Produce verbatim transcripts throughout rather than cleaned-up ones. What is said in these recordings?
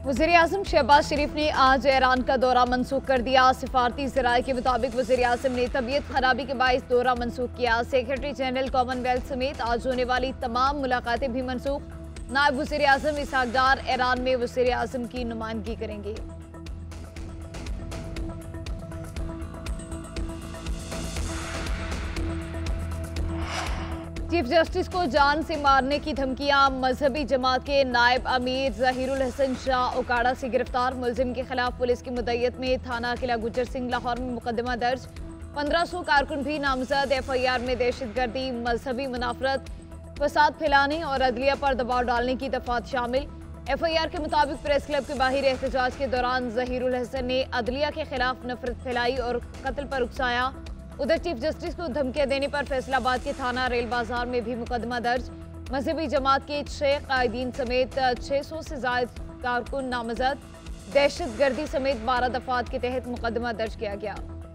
वज़ीर-ए-आज़म शहबाज शरीफ ने आज ईरान का दौरा मनसूख कर दिया। सिफारती ज़राए के मुताबिक वज़ीर-ए-आज़म ने तबीयत खराबी के बाइस दौरा मनसूख किया। सेक्रेटरी जनरल कॉमनवेल्थ समेत आज होने वाली तमाम मुलाकातें भी मनसूख। नायब वज़ीर-ए-आज़म इसहाक डार ईरान में वज़ीर-ए-आज़म की नुमाइंदगी करेंगे। चीफ जस्टिस को जान से मारने की धमकियां। मजहबी जमात के नायब अमीर ज़हीरुल हसन शाह ओकाड़ा से गिरफ्तार। मुलजिम के खिलाफ पुलिस की मुद्दत में थाना किला गुज्जर सिंह लाहौर में मुकदमा दर्ज। पंद्रह सौ कारकुन भी नामजद। एफ आई आर में दहशतगर्दी, मजहबी मुनाफरत, फसाद फैलाने और अदलिया पर दबाव डालने की दफात शामिल। एफ आई आर के मुताबिक प्रेस क्लब के बाहर एहतजाज के दौरान ज़हीरुल हसन ने अदलिया के खिलाफ नफरत फैलाई और कत्ल पर उकसाया। उधर चीफ जस्टिस को धमकियां देने पर फैसलाबाद के थाना रेल बाजार में भी मुकदमा दर्ज। मजहबी जमात के छह कायदीन समेत छह सौ से ज्यादा कारकुन नामजद। दहशतगर्दी समेत बारह दफात के तहत मुकदमा दर्ज किया गया।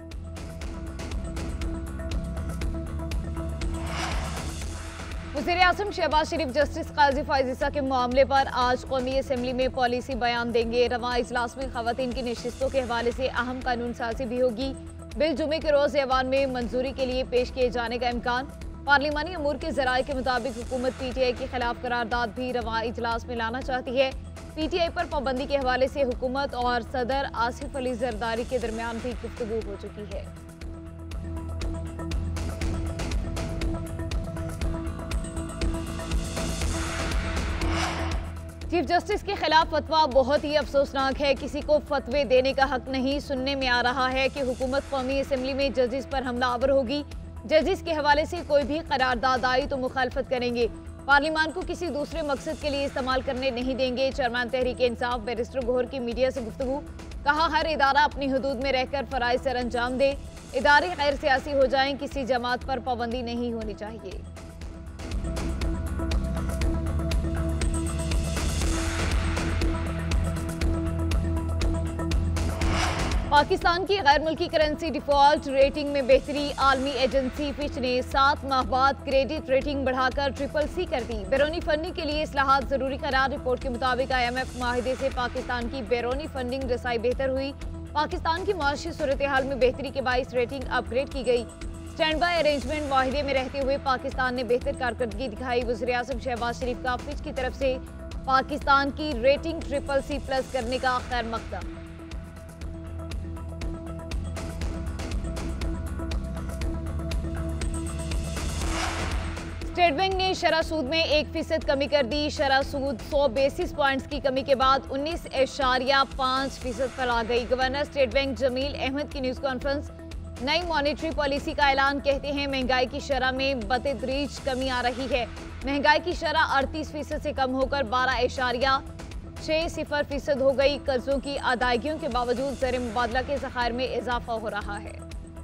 वज़ीर-ए-आज़म शहबाज शरीफ जस्टिस काजी फायज़ के मामले पर आज कौमी असम्बली में पॉलिसी बयान देंगे। रवां इजलास में खवातीन की नशिस्तों के हवाले से अहम कानून साजी भी होगी। बिल जुमे के रोज ऐवान में मंजूरी के लिए पेश किए जाने का इम्कान। पार्लिमानी अमूर के जराये के मुताबिक हुकूमत पी टी आई के खिलाफ करारदाद भी रवां इजलास में लाना चाहती है। पी टी आई पर पाबंदी के हवाले से हुकूमत और सदर आसिफ अली जरदारी के दरमियान भी गुफ्तगू हो चुकी है। चीफ जस्टिस के खिलाफ फतवा बहुत ही अफसोसनाक है। किसी को फतवे देने का हक नहीं। सुनने में आ रहा है कि हुकूमत कौमी असम्बली में जजिस पर हमलावर होगी। जजिस के हवाले से कोई भी करारदाद आई तो मुखालफत करेंगे। पार्लिमान को किसी दूसरे मकसद के लिए इस्तेमाल करने नहीं देंगे। चेयरमैन तहरीक इंसाफ बैरिस्टर गौहर की मीडिया से गुफ्तगू। कहा, हर इदारा अपनी हदूद में रहकर फराइज सर अंजाम दे। इदारे गैर सियासी हो जाएं, किसी जमात पर पाबंदी नहीं होनी चाहिए। पाकिस्तान की गैर मुल्की करेंसी डिफॉल्ट रेटिंग में बेहतरी। आलमी एजेंसी फिच ने सात माह बाद क्रेडिट रेटिंग बढ़ाकर ट्रिपल सी कर दी। बैरूनी फंडिंग के लिए इस्लाहात जरूरी करार। रिपोर्ट के मुताबिक आई एम एफ माहिदे से पाकिस्तान की बैरूनी फंडिंग रसाई बेहतर हुई। पाकिस्तान की माशी सूरत हाल में बेहतरी के बाईस रेटिंग अपग्रेड की गई। स्टैंड बाई अरेंजमेंट माहिदे में रहते हुए पाकिस्तान ने बेहतर कारकर्दगी दिखाई। वज़ीर-ए-आज़म शहबाज शरीफ का फिच की तरफ से पाकिस्तान की रेटिंग ट्रिपल सी प्लस करने का खैर मकसद। स्टेट बैंक ने शरह सूद में एक फीसद कमी कर दी। शरह सूद सौ बेसिस पॉइंट्स की कमी के बाद उन्नीस एशारिया पाँच फीसद पर आ गई। Governor state bank Jameel Ahmed की न्यूज़ कॉन्फ्रेंस। नई मॉनेटरी पॉलिसी का ऐलान। कहते हैं महंगाई की शरह में बतदरीज कमी आ रही है। महंगाई की शरह अड़तीस फीसद से कम होकर बारह एशारिया छः सिफर फीसद हो गई। कर्जों की अदायगियों के बावजूद ज़र मुबादला के ज़खायर में इजाफा हो रहा है।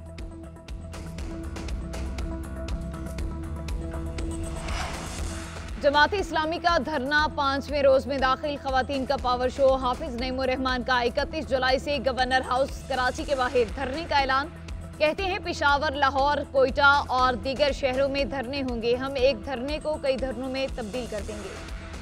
जमात इस्लामी का धरना पांचवें रोज में दाखिल। खवातीन का पावर शो। हाफिज नईमुर रहमान का इकतीस जुलाई से गवर्नर हाउस कराची के बाहर धरने का ऐलान। कहते हैं पेशावर, लाहौर, कोयटा और दीगर शहरों में धरने होंगे। हम एक धरने को कई धरनों में तब्दील कर देंगे।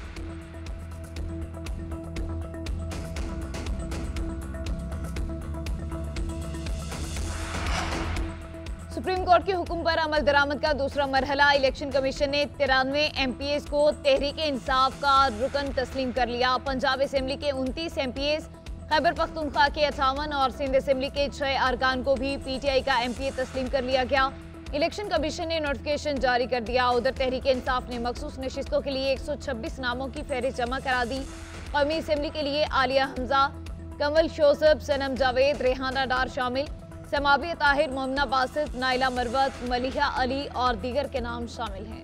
सुप्रीम कोर्ट के हुक्म पर अमल दरामद का दूसरा मरहला। इलेक्शन कमीशन ने तिरानवे एम पी एस को तहरीक इंसाफ का रुकन तस्लीम कर लिया। पंजाब असेंबली के उनतीस MPs, Khyber Pakhtunkhwa के अठावन और सिंध असेंबली के छह अरकान को भी पी टी आई का एम पी ए तस्लीम कर लिया गया। इलेक्शन कमीशन ने नोटिफिकेशन जारी कर दिया। उधर तहरीक इंसाफ ने मखसूस नशिस्तों के लिए एक सौ छब्बीस नामों की फहरिस्त जमा करा दी। कौमी असेंबली के लिए आलिया हमजा, कमल शोसब, सनम जावेद, रेहाना डार शामिल। समाबी ताहिर, मोमना बासित, नाइला मरवत, मलिहा अली और दीगर के नाम शामिल हैं।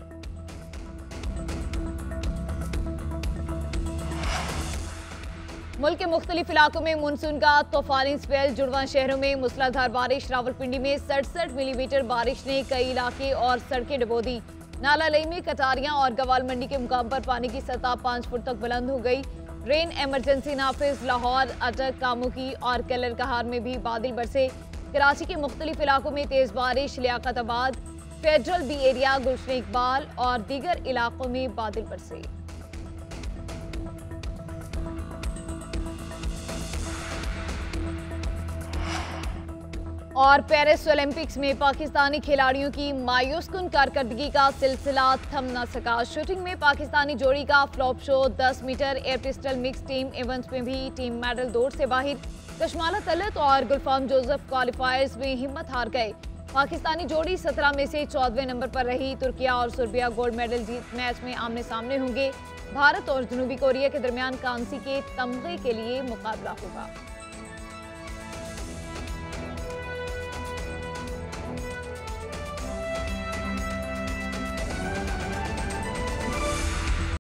मुल्क के मुख्तलिफ इलाकों में मानसून का तूफानी स्पेल। जुड़वा शहरों में मूसलाधार बारिश। रावलपिंडी में सड़सठ मिलीमीटर बारिश ने कई इलाके और सड़कें डुबो दी। नाला लई में कटारियां और गवाल मंडी के मुकाम पर पानी की सतह पाँच फुट तक बुलंद हो गई। रेन एमरजेंसी नाफिज। लाहौर, अटक, कामुकी और कलर कहार में भी बादल बरसे। कराची के मुख्तलिफ इलाकों में तेज बारिश। Liaquatabad, federal B area, Gulshan Iqbal और दीगर इलाकों में बादल बरसे। और पेरिस ओलंपिक्स में पाकिस्तानी खिलाड़ियों की मायूसकुन कारकर्दगी का सिलसिला थम न सका। शूटिंग में पाकिस्तानी जोड़ी का फ्लॉप शो। दस meter air pistol mix team events में भी टीम मेडल दौड़ से बाहर। कशमाला तलत और गुलफाम जोसेफ क्वालिफायर्स में हिम्मत हार गए। पाकिस्तानी जोड़ी सत्रह में से चौदहवें नंबर पर रही। तुर्किया और सर्बिया गोल्ड मेडल जीत मैच में आमने सामने होंगे। भारत और जनूबी कोरिया के दरमियान कांसी के तमगे के लिए मुकाबला होगा।